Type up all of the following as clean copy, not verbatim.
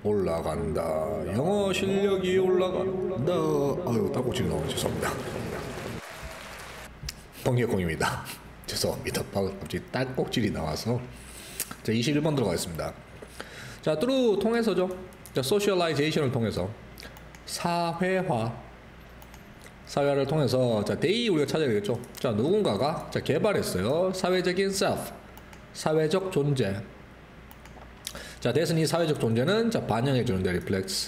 올라간다. 영어 실력이 올라간다. 아유, 딸꾹질이 나오네. 죄송합니다. 번개공입니다. 죄송합니다. 갑자기 딸꾹질이 나와서. 자, 21번 들어가겠습니다. 자, through 통해서죠. 자, socialization을 통해서 사회화를 통해서 자, they 우리가 찾아야 되겠죠. 자, 누군가가 자, 개발했어요. 사회적인 self, 사회적 존재. 자, 대신 이 사회적 존재는 자, 반영해 주는데 reflects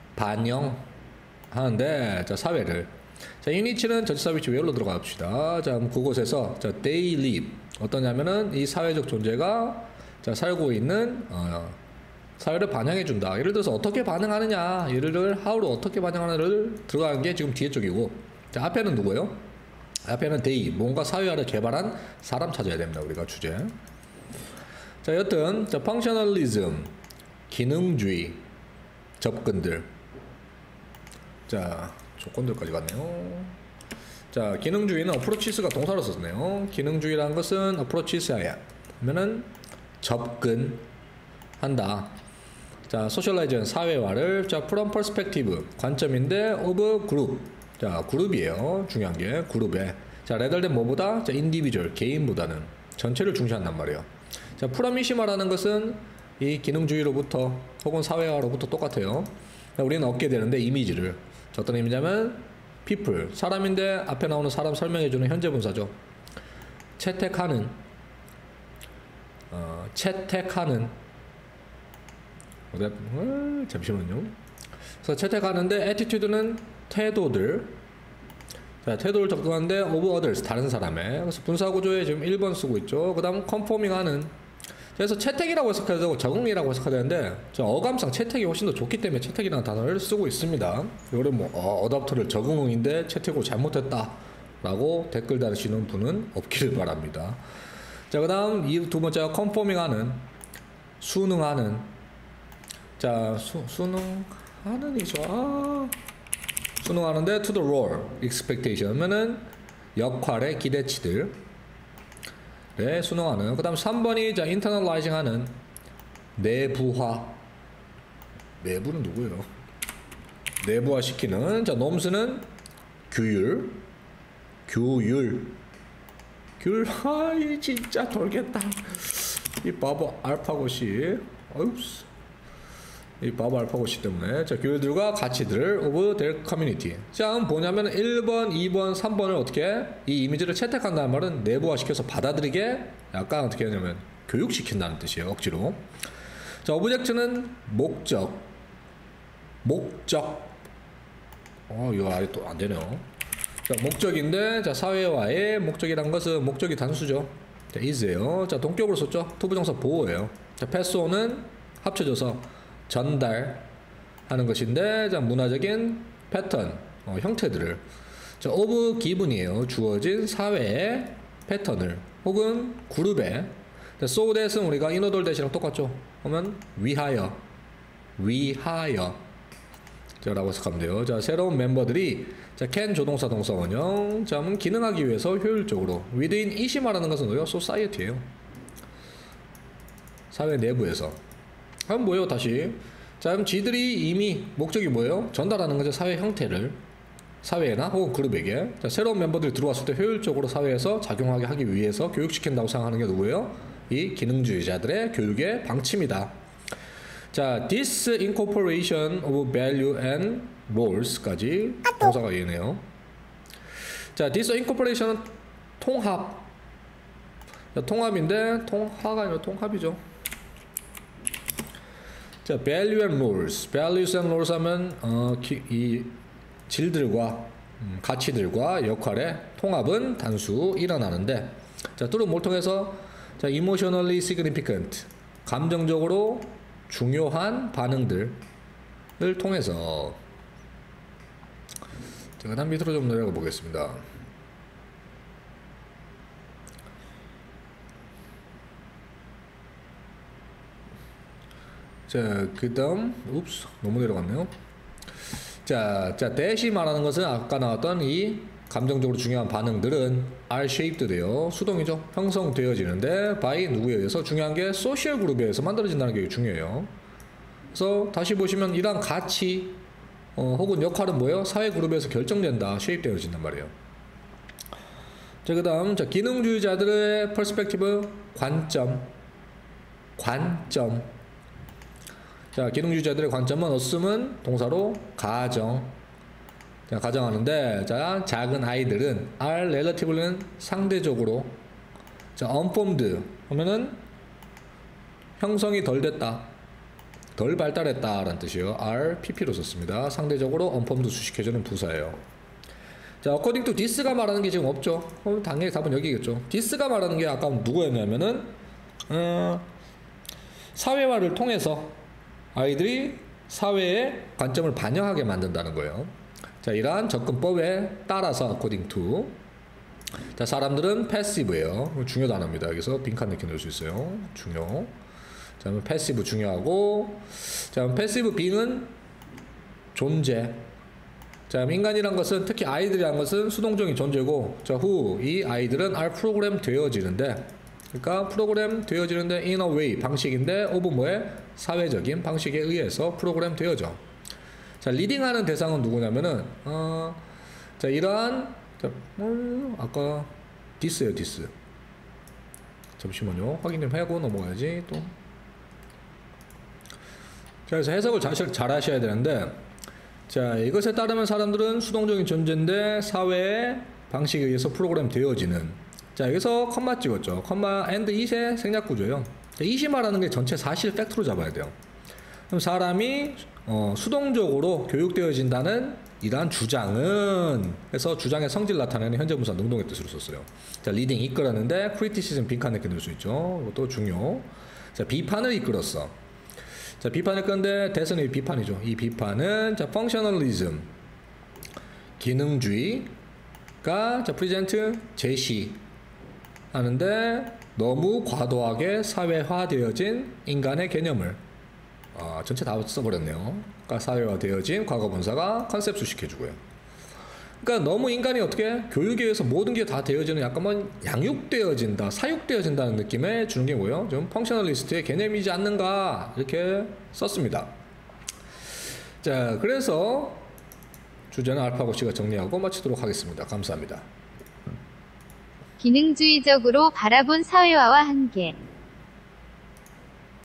반영하는데 자, 사회를. 자, 유니치는 전치사 위치 where로 들어가 봅시다. 자, 그곳에서 자, they live 어떠냐면은 이 사회적 존재가 자, 살고 있는 사회를 반영해 준다. 예를 들어서 어떻게 반응하느냐, 예를 how로 어떻게 반응하느냐를 들어가는 게 지금 뒤에 쪽이고, 자, 앞에는 누구예요? 앞에는 they, 뭔가 사회화를 개발한 사람 찾아야 됩니다. 우리가 주제. 자, 여튼 자, functionalism, 기능주의 접근들. 자, 조건들까지 갔네요. 자, 기능주의는 approaches가 동사로 썼네요. 기능주의라는 것은 approaches야 하면은 접근한다. 자, socialize는 사회화를 자, from perspective 관점인데 of group. 자, 그룹이에요. 중요한 게 그룹에. 자, rather than 뭐보다? 자, individual 개인보다는 전체를 중시한단 말이에요. 자, 프라미시마라는 것은 이 기능주의로부터 혹은 사회화로부터 똑같아요. 자, 우리는 얻게 되는데 이미지를. 자, 어떤 의미냐면 people 사람인데 앞에 나오는 사람 설명해주는 현재 분사죠. 채택하는 잠시만요. 그래서 채택하는데 attitude는 태도들. 자, 태도를 접근하는데 of others 다른 사람의. 그래서 분사구조에 지금 1번 쓰고 있죠. 그 다음 conforming하는. 그래서 채택이라고 해석해야 되고 적응이라고 해석해야 되는데 저 어감상 채택이 훨씬 더 좋기 때문에 채택이라는 단어를 쓰고 있습니다. 이거를 뭐 어답터를 적응인데 채택을 잘못했다 라고 댓글 다시는 분은 없기를 바랍니다. 자, 그 다음 이 두 번째가 conforming하는, 순응하는. 자, 순응하는이죠. 순응하는데 to the role, expectation 하면은 역할의 기대치들. 네, 순응하는. 그 다음 3번이 자, internalizing 하는, 내부화. 내부는 누구예요? 내부화 시키는. 자, noms는 규율. 아이, 진짜 돌겠다. 이 바보 알파고시. 어이씨. 이 바보 알파고시 때문에. 자, 교류들과 가치들 of their community. 자, 뭐냐면 1번, 2번, 3번을 어떻게 이 이미지를 채택한다는 말은 내부화시켜서 받아들이게 약간 어떻게 하냐면 교육시킨다는 뜻이에요. 억지로. 자, 오브젝트는 목적. 이거 아예 또 안 되네요. 자, 목적인데 자, 사회화의 목적이란 것은 목적이 단수죠. 자, is예요. 자, 동격으로 썼죠. 투부정사 보호예요. 자, 패스온은 합쳐져서 전달하는 것인데 자, 문화적인 패턴, 형태들을. 자, of given이에요. 주어진 사회의 패턴을 혹은 그룹의. 자, so that은 우리가 인어돌 대시랑 똑같죠. 그러면 위하여 자, 라고 해석하면 돼요. 자, 새로운 멤버들이 자, can 조동사 동사 원형. 자, 기능하기 위해서 효율적으로 within 이시 말하는 것은 뭐예요? society예요. 사회 내부에서. 그럼 뭐예요? 다시. 자, 그럼 지들이 이미 목적이 뭐예요? 전달하는 거죠. 사회 형태를 사회나 혹은 그룹에게. 자, 새로운 멤버들이 들어왔을 때 효율적으로 사회에서 작용하게 하기 위해서 교육시킨다고 생각하는 게 누구예요? 이 기능주의자들의 교육의 방침이다. 자, this incorporation of value and roles까지 동사가 얘네요. 자, this incorporation은 통합. 자, 통합인데 통화가 아니라 통합이죠. 자, value and roles. values and roles 하면 이 질들과 가치들과 역할의 통합은 단수 일어나는데, 자, 뚜루 뭘 통해서? 자, emotionally significant. 감정적으로 중요한 반응들을 통해서. 자, 그 다음 밑으로 좀 내려가 보겠습니다. 자, 그 다음 너무 내려갔네요. 자, 대시 말하는 것은 아까 나왔던 이 감정적으로 중요한 반응들은 are shaped 돼요. 수동이죠. 형성되어지는데 by 누구에 의해서? 중요한 게 소셜 그룹에 의해서 만들어진다는 게 중요해요. 그래서 다시 보시면 이러한 가치 혹은 역할은 뭐예요? 사회 그룹에서 결정된다, 쉐입되어진단 말이에요. 자, 그 다음, 자, 기능주의자들의 퍼스펙티브, 관점. 자, 기능주의자들의 관점은 어쓰면 동사로 가정. 자, 가정하는데, 자, 작은 아이들은 are relative는 상대적으로. 자, unformed 하면은 형성이 덜 됐다, 덜 발달했다 라는 뜻이에요. RPP로 썼습니다. 상대적으로 unformed 수식해주는 부사예요. 자, according to this가 말하는 게 지금 없죠. 당연히 답은 여기겠죠. this가 말하는 게 아까 누구였냐면은 사회화를 통해서 아이들이 사회의 관점을 반영하게 만든다는 거예요. 자, 이러한 접근법에 따라서 according to, 자, 사람들은 passive예요. 중요 단어입니다. 여기서 빈칸 이렇게 넣을 수 있어요. 중요. 자, 패시브 중요하고, 자, 패시브 being은 존재. 자, 인간이란 것은, 특히 아이들이란 것은 수동적인 존재고, 자, who, 이 아이들은 are 프로그램 되어지는데, 그러니까 프로그램 되어지는데 in a way, 방식인데 of 뭐에? 사회적인 방식에 의해서 프로그램 되어져. 자, 리딩하는 대상은 누구냐면은 자, 이러한, 자, 아까 this예요, this. 잠시만요, 확인 좀 하고 넘어가야지 또. 자, 그래서 해석을 잘 하셔야 되는데, 자, 이것에 따르면 사람들은 수동적인 존재인데 사회의 방식에 의해서 프로그램 되어지는. 자, 여기서 컴마 찍었죠. 컴마 and it의 생략 구조예요. it이 말하는 게 전체 사실 팩트로 잡아야 돼요. 그럼 사람이 수동적으로 교육되어진다는 이러한 주장은, 해서 주장의 성질 나타내는 현재분사 능동의 뜻으로 썼어요. 자, 리딩 이끌었는데 criticism 빈칸 이렇게 넣을 수 있죠. 이것도 중요. 자, 비판을 이끌었어. 자, 비판을 끄는데 대선의 비판이죠. 이 비판은, 자, functionalism, 기능주의가, 자, present, 제시하는데 너무 과도하게 사회화되어진 인간의 개념을 전체 다 써버렸네요. 그러니까 사회화되어진 과거분사가 컨셉 수식해주고요. 그러니까 너무 인간이 어떻게 교육에 의해서 모든 게 다 되어지는, 약간 뭐 양육되어진다, 사육되어진다는 느낌에 주는 게 뭐예요? 좀 펑셔널리스트의 개념이지 않는가, 이렇게 썼습니다. 자, 그래서 주제는 알파고 씨가 정리하고 마치도록 하겠습니다. 감사합니다. 기능주의적으로 바라본 사회화와 한계.